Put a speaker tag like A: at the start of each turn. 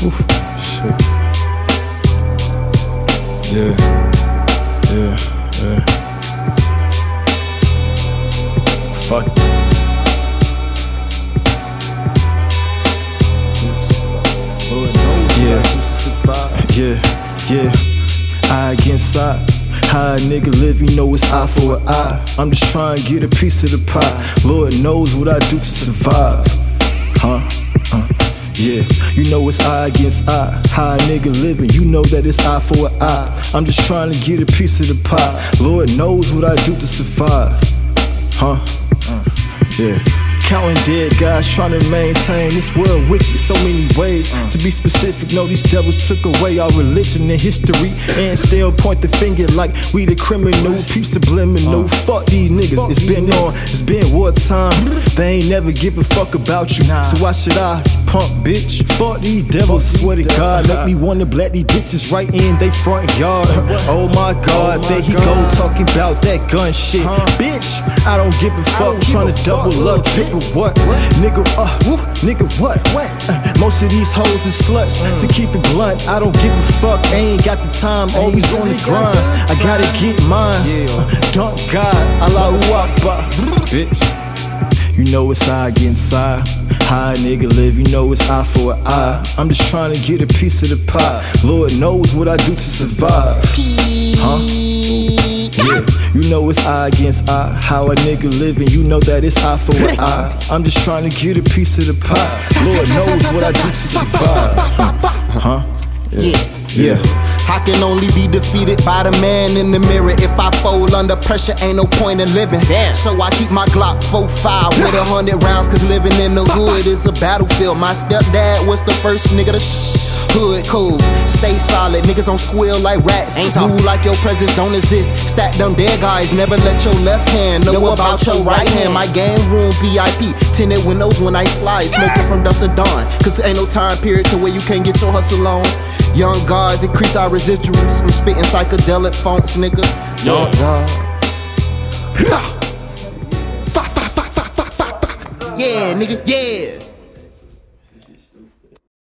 A: Oof, shit. Yeah. Fuck. Yeah. Eye against eye. How a nigga live, you know it's eye for an eye. I'm just trying to get a piece of the pie. Lord knows what I do to survive. Yeah, you know it's eye against eye. How a nigga living, you know that it's eye for an eye. I'm just trying to get a piece of the pie. Lord knows what I do to survive. Yeah. Counting dead guys trying to maintain this world wicked so many ways. To be specific, no, these devils took away our religion and history and still point the finger like we the criminal. Peep subliminal. Fuck these niggas. It's been wartime. They ain't never give a fuck about you. So why should I, punk bitch? Fuck these devils. Swear to God, make me wanna black these bitches right in they front yard. Oh my God, there he go talking about that gun shit. Bitch, I don't give a fuck. Trying to double up, triple what? Nigga, what? Most of these hoes is sluts. To keep it blunt, I don't give a fuck. I ain't got the time, always on the grind. I gotta get mine. Dunk God, Allahu Akbar. Bitch, you know it's eye against eye. How a nigga live, you know it's eye for an eye. I'm just trying to get a piece of the pie. Lord knows what I do to survive. Yeah, you know it's eye against eye. How a nigga living, you know that it's eye for an eye. I'm just trying to get a piece of the pie. Lord knows what I do to survive. Yeah.
B: I can only be defeated by the man in the mirror. If I fold under pressure, ain't no point in living. So I keep my Glock 45 with 100 rounds, cause living in the hood is a battlefield. My stepdad was the first nigga to hood cool. Stay solid, niggas don't squeal like rats. Move like your presence don't exist. Stack them dead guys, never let your left hand know about your right hand. My game room VIP, tinted windows when I slide. Smoking from dusk to dawn, cause ain't no time period to where you can't get your hustle on. Young guards increase our residuals. I'm spitting psychedelic fonts, nigga. Young guards. Yeah, nigga, yeah.